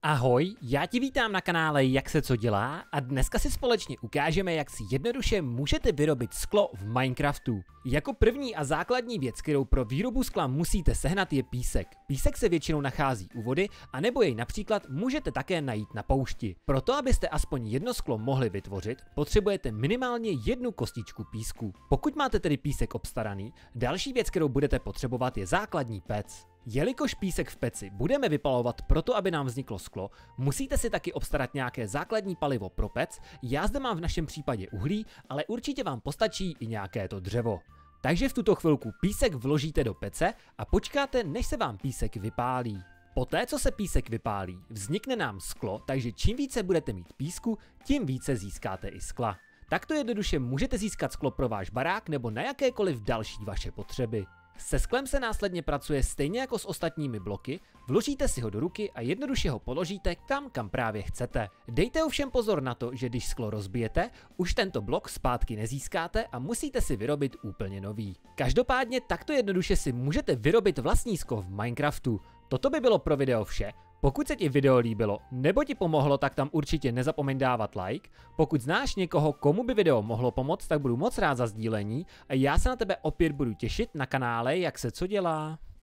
Ahoj, já ti vítám na kanále Jak se co dělá a dneska si společně ukážeme, jak si jednoduše můžete vyrobit sklo v Minecraftu. Jako první a základní věc, kterou pro výrobu skla musíte sehnat, je písek. Písek se většinou nachází u vody, a nebo jej například můžete také najít na poušti. Proto, abyste aspoň jedno sklo mohli vytvořit, potřebujete minimálně jednu kostičku písku. Pokud máte tedy písek obstaraný, další věc, kterou budete potřebovat, je základní pec. Jelikož písek v peci budeme vypalovat proto, aby nám vzniklo sklo, musíte si taky obstarat nějaké základní palivo pro pec. Já zde mám v našem případě uhlí, ale určitě vám postačí i nějaké to dřevo. Takže v tuto chvilku písek vložíte do pece a počkáte, než se vám písek vypálí. Poté, co se písek vypálí, vznikne nám sklo, takže čím více budete mít písku, tím více získáte i skla. Takto jednoduše můžete získat sklo pro váš barák nebo na jakékoliv další vaše potřeby. Se sklem se následně pracuje stejně jako s ostatními bloky, vložíte si ho do ruky a jednoduše ho položíte tam, kam právě chcete. Dejte ovšem pozor na to, že když sklo rozbijete, už tento blok zpátky nezískáte a musíte si vyrobit úplně nový. Každopádně takto jednoduše si můžete vyrobit vlastní sklo v Minecraftu. Toto by bylo pro video vše. Pokud se ti video líbilo nebo ti pomohlo, tak tam určitě nezapomeň dávat like. Pokud znáš někoho, komu by video mohlo pomoct, tak budu moc rád za sdílení a já se na tebe opět budu těšit na kanále Jak se co dělá.